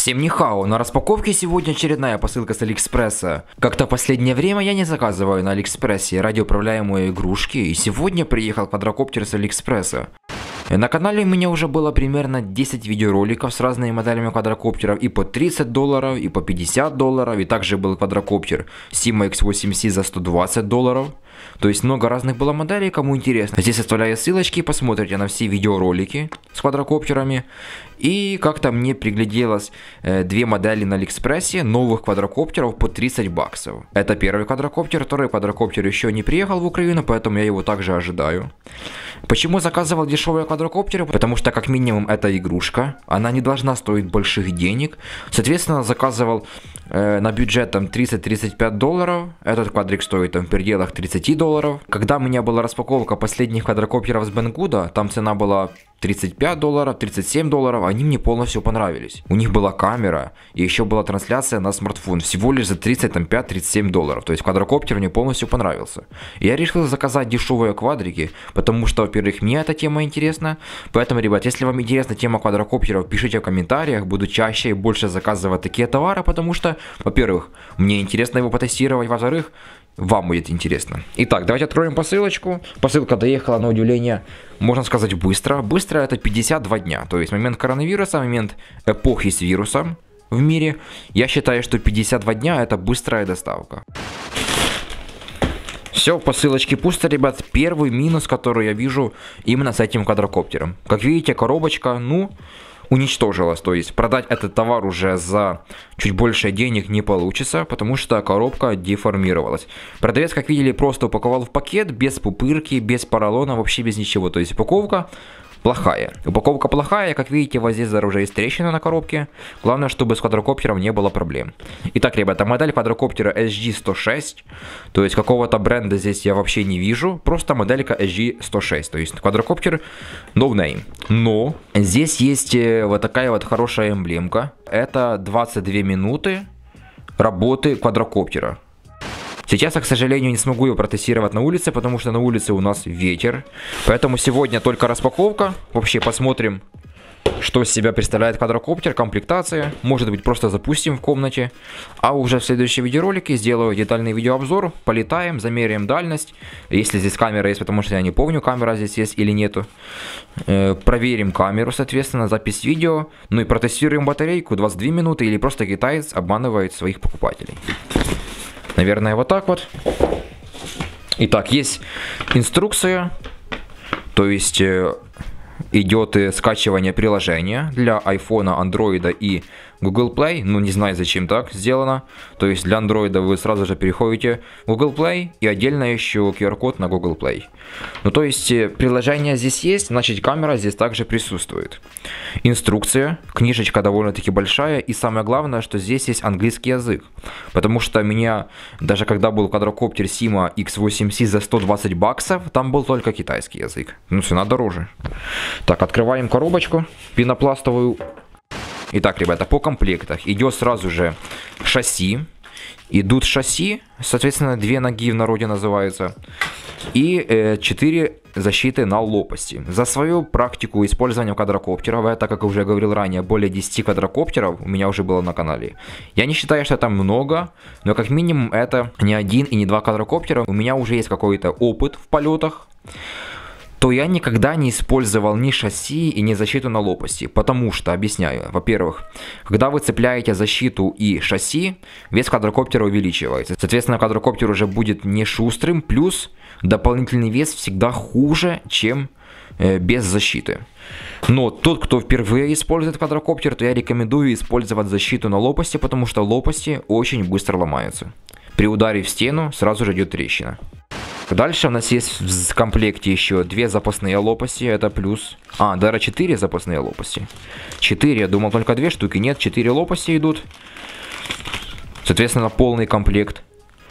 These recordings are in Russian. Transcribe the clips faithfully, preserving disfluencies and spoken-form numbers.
Всем нихао, на распаковке сегодня очередная посылка с Алиэкспресса. Как-то в последнее время я не заказываю на Алиэкспрессе радиоуправляемые игрушки, и сегодня приехал квадрокоптер с Алиэкспресса. На канале у меня уже было примерно десять видеороликов с разными моделями квадрокоптеров и по тридцать долларов, и по пятьдесят долларов, и также был квадрокоптер Sima икс восемь си за сто двадцать долларов. То есть много разных было моделей, кому интересно. Здесь оставляю ссылочки, посмотрите на все видеоролики с квадрокоптерами. И как-то мне пригляделось э, две модели на Алиэкспрессе новых квадрокоптеров по тридцать баксов. Это первый квадрокоптер, второй квадрокоптер еще не приехал в Украину, поэтому я его также ожидаю. Почему заказывал дешевые квадрокоптеры? Потому что как минимум это игрушка, она не должна стоить больших денег. Соответственно, заказывал э, на бюджет там тридцать-тридцать пять долларов. Этот квадрик стоит там в пределах тридцать долларов. Когда у меня была распаковка последних квадрокоптеров с Бенгуда, там цена была тридцать пять долларов, тридцать семь долларов, они мне полностью понравились. У них была камера и еще была трансляция на смартфон, всего лишь за тридцать пять - тридцать семь долларов. То есть квадрокоптер мне полностью понравился. Я решил заказать дешевые квадрики, потому что, во-первых, мне эта тема интересна. Поэтому, ребят, если вам интересна тема квадрокоптеров, пишите в комментариях, буду чаще и больше заказывать такие товары, потому что, во-первых, мне интересно его потестировать, во-вторых, вам будет интересно. Итак, давайте откроем посылочку. Посылка доехала, на удивление, можно сказать, быстро. Быстро это пятьдесят два дня. То есть момент коронавируса, момент эпохи с вирусом в мире. Я считаю, что пятьдесят два дня это быстрая доставка. Все, в посылочке пусто, ребят. Первый минус, который я вижу именно с этим квадрокоптером. Как видите, коробочка, ну, уничтожилась. То есть продать этот товар уже за чуть больше денег не получится, потому что коробка деформировалась. Продавец, как видели, просто упаковал в пакет, без пупырки, без поролона, вообще без ничего. То есть упаковка плохая. Упаковка плохая, как видите, вот здесь даже уже есть трещина на коробке. Главное, чтобы с квадрокоптером не было проблем. Итак, ребята, модель квадрокоптера эс джи сто шесть. То есть какого-то бренда здесь я вообще не вижу. Просто моделька эс джи сто шесть. То есть квадрокоптер no name. Но здесь есть вот такая вот хорошая эмблемка. Это двадцать две минуты работы квадрокоптера. Сейчас я, к сожалению, не смогу его протестировать на улице, потому что на улице у нас ветер. Поэтому сегодня только распаковка. Вообще посмотрим, что из себя представляет квадрокоптер, комплектация. Может быть, просто запустим в комнате. А уже в следующем видеоролике сделаю детальный видеообзор. Полетаем, замеряем дальность. Если здесь камера есть, потому что я не помню, камера здесь есть или нету. Э, проверим камеру, соответственно, запись видео. Ну и протестируем батарейку двадцать две минуты. Или просто китаец обманывает своих покупателей. Наверное, вот так вот. Итак, есть инструкция. То есть э, идет э, скачивание приложения для iPhone, Android и Google Play. Ну, не знаю, зачем так сделано. То есть для Android вы сразу же переходите в Google Play и отдельно еще ку ар код на Google Play. Ну, то есть э, приложение здесь есть, значит камера здесь также присутствует. Инструкция, книжечка довольно-таки большая. И самое главное, что здесь есть английский язык. Потому что меня, даже когда был квадрокоптер Sima икс восемь си за сто двадцать баксов, там был только китайский язык. Ну, цена дороже. Так, открываем коробочку пенопластовую. Итак, ребята, по комплектах идет сразу же шасси. Идут шасси, соответственно, две ноги в народе называются. И э, четыре защиты на лопасти. За свою практику использования квадрокоптеров, это, как я уже говорил ранее, более десяти квадрокоптеров у меня уже было на канале. Я не считаю, что это много, но как минимум это не один и не два квадрокоптера. У меня уже есть какой-то опыт в полетах. То я никогда не использовал ни шасси и ни защиту на лопасти. Потому что, объясняю, во-первых, когда вы цепляете защиту и шасси, вес квадрокоптера увеличивается. Соответственно, квадрокоптер уже будет не шустрым, плюс дополнительный вес всегда хуже, чем э, без защиты. Но тот, кто впервые использует квадрокоптер, то я рекомендую использовать защиту на лопасти, потому что лопасти очень быстро ломаются. При ударе в стену сразу же идет трещина. Дальше у нас есть в комплекте еще две запасные лопасти, это плюс. А, даже четыре запасные лопасти. четыре, я думал только две штуки, нет, четыре лопасти идут. Соответственно, полный комплект.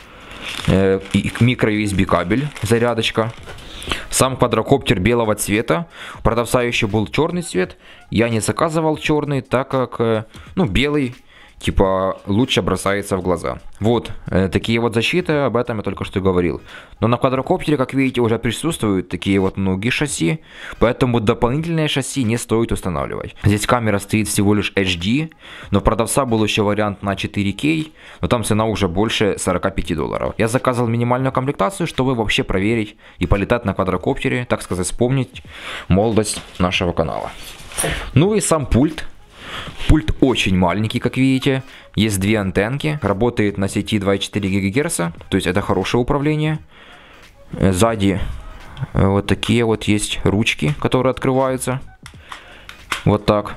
Э, микро ю эс би кабель, зарядочка. Сам квадрокоптер белого цвета. У продавца еще был черный цвет. Я не заказывал черный, так как, э, ну, белый типа лучше бросается в глаза. Вот, э, такие вот защиты, об этом я только что говорил. Но на квадрокоптере, как видите, уже присутствуют такие вот ноги шасси, поэтому дополнительные шасси не стоит устанавливать. Здесь камера стоит всего лишь эйч ди, но у продавца был еще вариант на четыре кей, но там цена уже больше сорока пяти долларов. Я заказывал минимальную комплектацию, чтобы вообще проверить и полетать на квадрокоптере, так сказать, вспомнить молодость нашего канала. Ну и сам пульт. Пульт очень маленький, как видите. Есть две антенки. Работает на сети два и четыре гигагерца. То есть это хорошее управление. Сзади вот такие вот есть ручки, которые открываются. Вот так.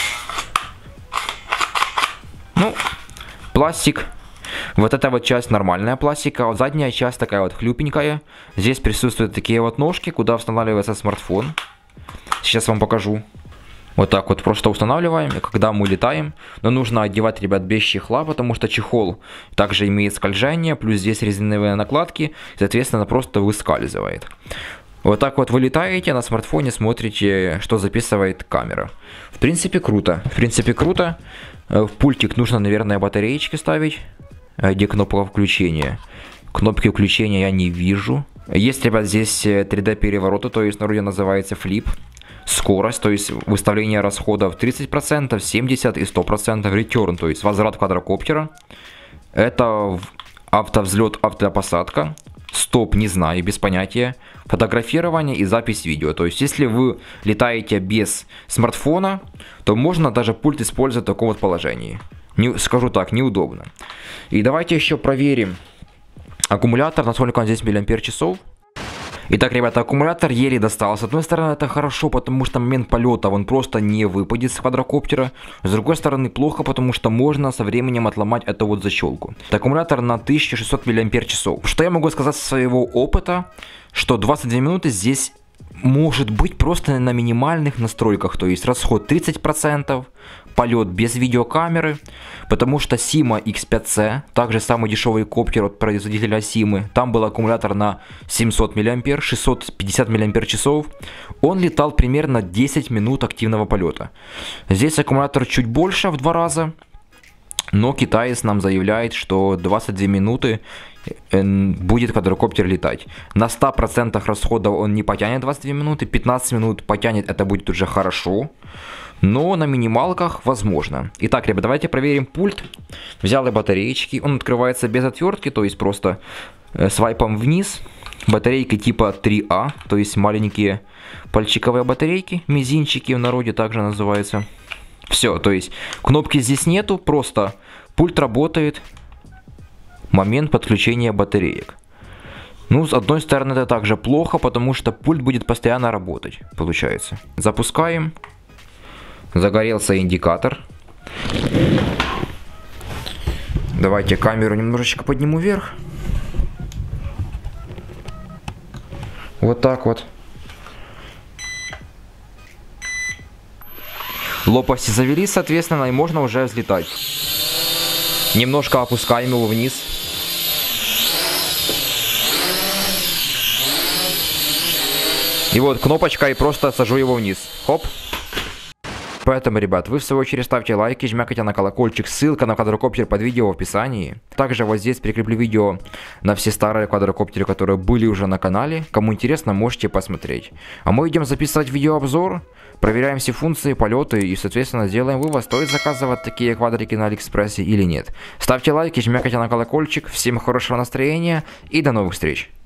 Ну, пластик. Вот эта вот часть нормальная пластика, а вот задняя часть такая вот хлюпенькая. Здесь присутствуют такие вот ножки, куда устанавливается смартфон. Сейчас вам покажу. Вот так вот просто устанавливаем, и когда мы летаем, но нужно одевать, ребят, без чехла, потому что чехол также имеет скольжение, плюс здесь резиновые накладки, соответственно, просто выскальзывает. Вот так вот вы летаете, на смартфоне смотрите, что записывает камера. В принципе, круто. В принципе, круто. В пультик нужно, наверное, батареечки ставить. Где кнопка включения? Кнопки включения я не вижу. Есть, ребят, здесь три дэ перевороты, то есть народе называется флип. Скорость, то есть выставление расходов тридцать процентов, семьдесят процентов и сто процентов. Return, то есть возврат квадрокоптера. Это автовзлет, автопосадка. Стоп, не знаю, без понятия. Фотографирование и запись видео. То есть если вы летаете без смартфона, то можно даже пульт использовать в таком вот положении. Не, скажу так, неудобно. И давайте еще проверим аккумулятор, насколько он здесь миллиампер-часов. Итак, ребята, аккумулятор еле достал. С одной стороны, это хорошо, потому что момент полета он просто не выпадет с квадрокоптера. С другой стороны, плохо, потому что можно со временем отломать эту вот защелку. Это аккумулятор на тысячу шестьсот миллиампер-часов. Что я могу сказать со своего опыта? Что двадцать две минуты здесь может быть просто на минимальных настройках. То есть расход тридцать процентов. Полет без видеокамеры, потому что Сима икс пять си, также самый дешевый коптер от производителя Симы, там был аккумулятор на семьсот миллиампер, шестьсот пятьдесят миллиампер-часов, он летал примерно десять минут активного полета. Здесь аккумулятор чуть больше в два раза, но китаец нам заявляет, что двадцать две минуты будет квадрокоптер летать. На ста процентах расходов он не потянет двадцать две минуты, пятнадцать минут потянет, это будет уже хорошо. Но на минималках возможно. Итак, ребят, давайте проверим пульт. Взял я батареечки. Он открывается без отвертки, то есть просто э, свайпом вниз. Батарейки типа три а, то есть маленькие пальчиковые батарейки. Мизинчики в народе также называются. Все, то есть кнопки здесь нету, просто пульт работает. Момент подключения батареек. Ну, с одной стороны, это также плохо, потому что пульт будет постоянно работать, получается. Запускаем. Загорелся индикатор. Давайте камеру немножечко подниму вверх. Вот так вот. Лопасти завелись, соответственно, и можно уже взлетать. Немножко опускаем его вниз. И вот кнопочка, и просто сажу его вниз. Хоп. Поэтому, ребят, вы в свою очередь ставьте лайки, жмякайте на колокольчик, ссылка на квадрокоптер под видео в описании. Также вот здесь прикреплю видео на все старые квадрокоптеры, которые были уже на канале. Кому интересно, можете посмотреть. А мы идем записывать видеообзор, проверяем все функции, полеты и, соответственно, сделаем вывод, стоит заказывать такие квадрики на Алиэкспрессе или нет. Ставьте лайки, жмякайте на колокольчик, всем хорошего настроения и до новых встреч!